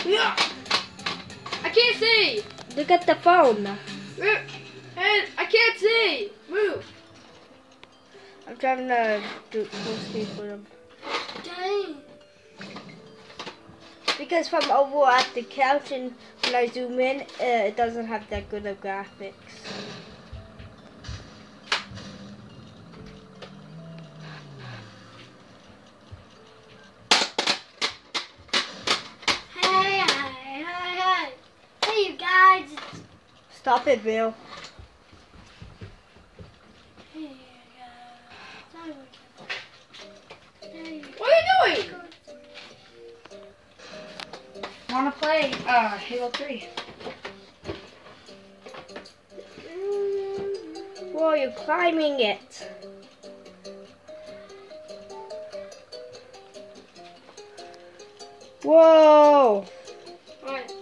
I can't see. Look at the phone. Hey, I can't see. Move. I'm trying to do full speed for them. Dang. Because from over at the couch and when I zoom in, it doesn't have that good of graphics. Hey, you guys. Stop it, Bill. Hey, What are you doing? Wanna play Halo 3? Whoa, you're climbing it. Whoa. What?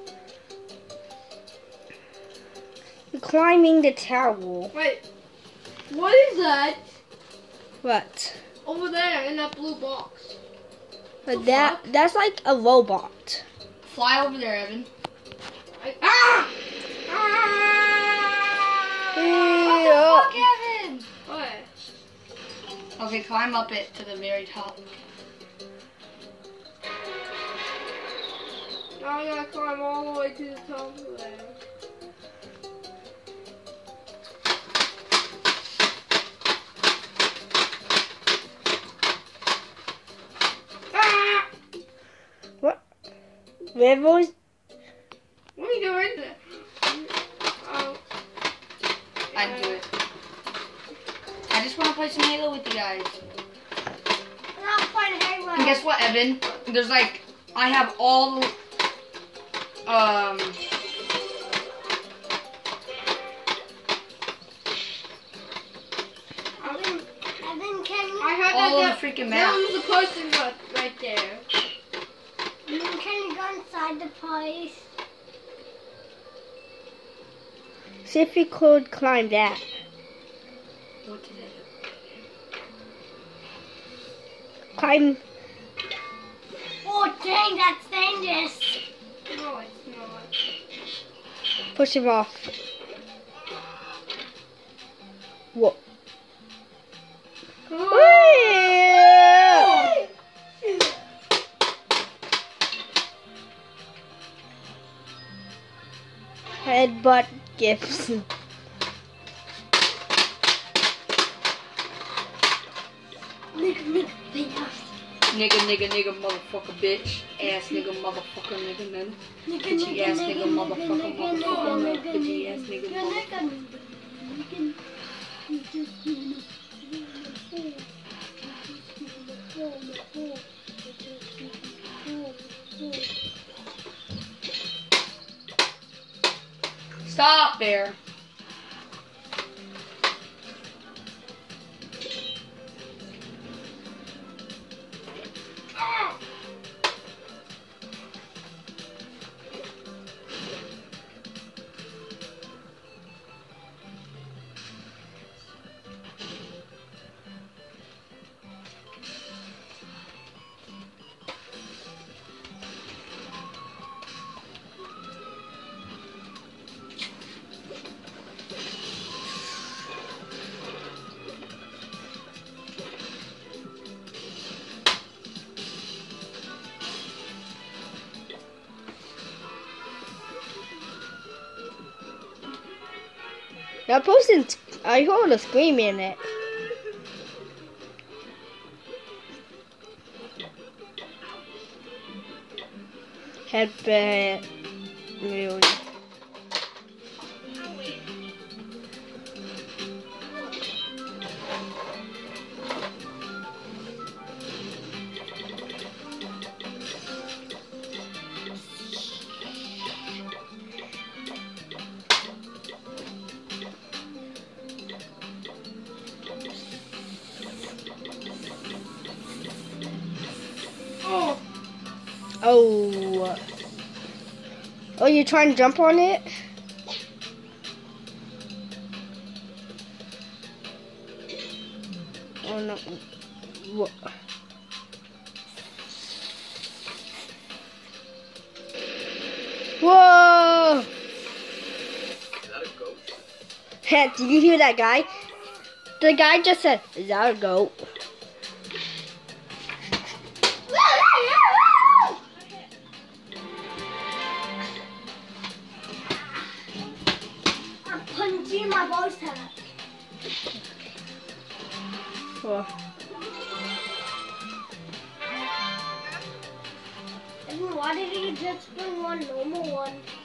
You're climbing the tower. Wait. What is that What? over there in that blue box? But that's like a robot. Fly over there, Evan. Ah! What the fuck, Evan? What? Okay, climb up it to the very top. Now I gotta climb all the way to the top of there. Ah! What? Where was? What are you doing? Oh. I'd do it. I just want to play some Halo with you guys. I'm not playing Halo. And guess what, Evan? There's like, I have all, Evan, can you, I heard all that of the freaking there map. was a person right there. can you go inside the place? See if you could climb that. What did I do? Climb. Oh, dang, that's dangerous. No, it's not. Push him off. Whoa. Headbutt gifts. Nigga, motherfucker, bitch. Ass nigga, motherfucker, nigga, none. Bitchy ass nigga, motherfucker, motherfucker, bitchy ass nigga, motherfucker. Stop there. That person's, I heard a scream in it. Headbutt. Really. Oh. Oh. Oh, you trying to jump on it? Oh no. What? Whoa! Did you hear that guy? The guy just said, "Is that a goat?" I'm punching my balls out. Whoa. And why did he just bring one normal one?